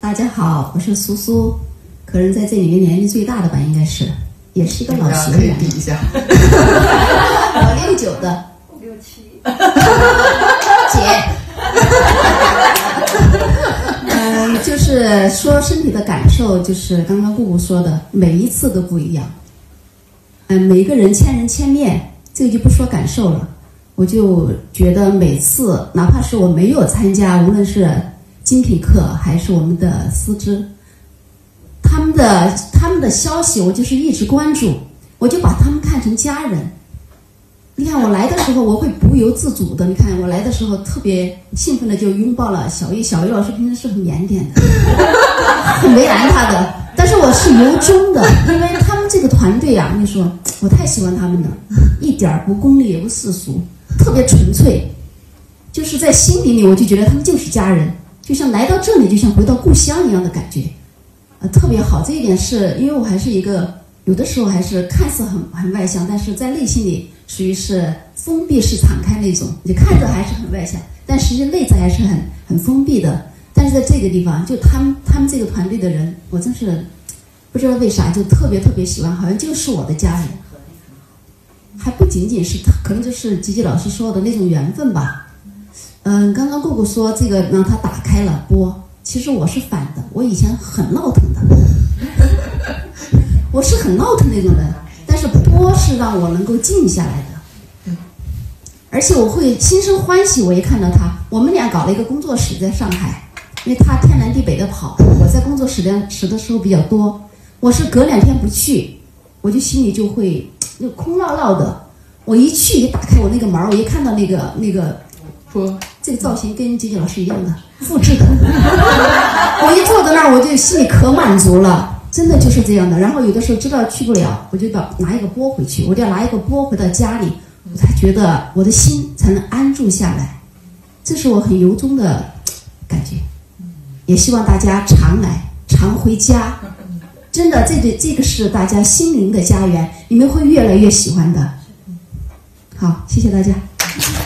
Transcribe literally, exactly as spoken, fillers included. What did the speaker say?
大家好，我是苏苏，可能在这里面年龄最大的吧，应该是，也是一个老学员。 可以比一下。 我六九的。 六七。 姐。嗯，就是说身体的感受，就是刚刚姑姑说的，每一次都不一样。嗯，每一个人千人千面，这个就不说感受了。我就觉得每次，哪怕是我没有参加，无论是精品课还是我们的师资，他们的他们的消息，我就是一直关注，我就把他们看成家人。你看我来的时候，我会不由自主的，你看我来的时候特别兴奋的就拥抱了小玉。小玉老师平时是很腼腆的，很为难他的，但是我是由衷的，因为他们这个团队啊，你说我太喜欢他们了，一点不功利也不世俗，特别纯粹，就是在心底里我就觉得他们就是家人，就像来到这里就像回到故乡一样的感觉，呃，特别好。这一点是因为我还是一个有的时候还是看似很很外向，但是在内心里属于是封闭式敞开那种，你看着还是很外向，但实际内在还是很很封闭的。但是在这个地方，就他们他们这个团队的人，我真是不知道为啥就特别特别喜欢，好像就是我的家人。还不仅仅是他，可能就是吉吉老师说的那种缘分吧。嗯，刚刚姑姑说这个让他打开了波，其实我是反的，我以前很闹腾的，我是很闹腾那种人，但是波是让我能够静下来的，而且我会心生欢喜。我一看到他，我们俩搞了一个工作室在上海，因为他天南地北的跑，我在工作室的室的时候比较多，我是隔两天不去，我就心里就会就空落落的。我一去一打开我那个门，我一看到那个那个波， 这个造型跟吉吉老师一样的，复制的。我一坐在那儿，我就心里可满足了，真的就是这样的。然后有的时候知道去不了，我就把拿一个钵回去，我就要拿一个钵回到家里，我才觉得我的心才能安住下来。这是我很由衷的感觉，也希望大家常来，常回家。真的，这个这个是大家心灵的家园，你们会越来越喜欢的。好，谢谢大家。